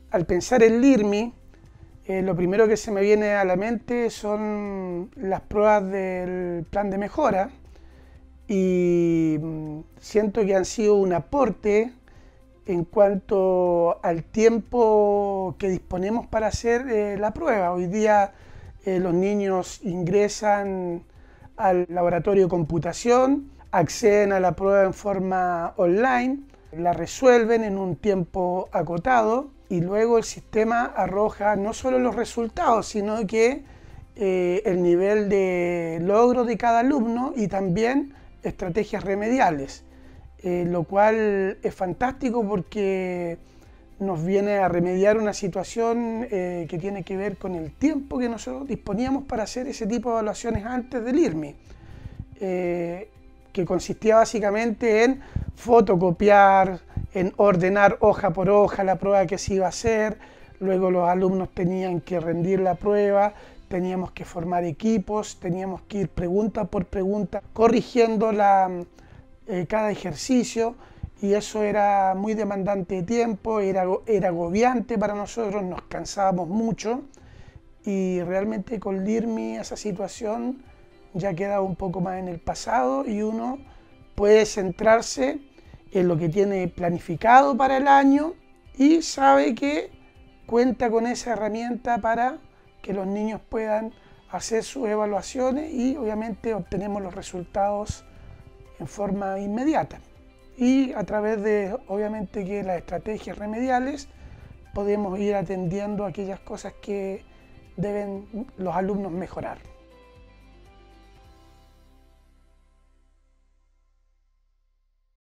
Al pensar en LIRMI, lo primero que se me viene a la mente son las pruebas del plan de mejora y siento que han sido un aporte en cuanto al tiempo que disponemos para hacer la prueba. Hoy día los niños ingresan al laboratorio de computación, acceden a la prueba en forma online, la resuelven en un tiempo acotado y luego el sistema arroja no solo los resultados, sino que el nivel de logro de cada alumno y también estrategias remediales, lo cual es fantástico porque nos viene a remediar una situación que tiene que ver con el tiempo que nosotros disponíamos para hacer ese tipo de evaluaciones antes del IRMI, que consistía básicamente en fotocopiar, en ordenar hoja por hoja la prueba que se iba a hacer, luego los alumnos tenían que rendir la prueba, teníamos que formar equipos, teníamos que ir pregunta por pregunta corrigiendo cada ejercicio, y eso era muy demandante de tiempo, era agobiante para nosotros, nos cansábamos mucho y realmente con LIRMI esa situación ya queda un poco más en el pasado y uno puede centrarse en lo que tiene planificado para el año y sabe que cuenta con esa herramienta para que los niños puedan hacer sus evaluaciones y obviamente obtenemos los resultados en forma inmediata. Y a través de, obviamente, que las estrategias remediales podemos ir atendiendo aquellas cosas que deben los alumnos mejorar.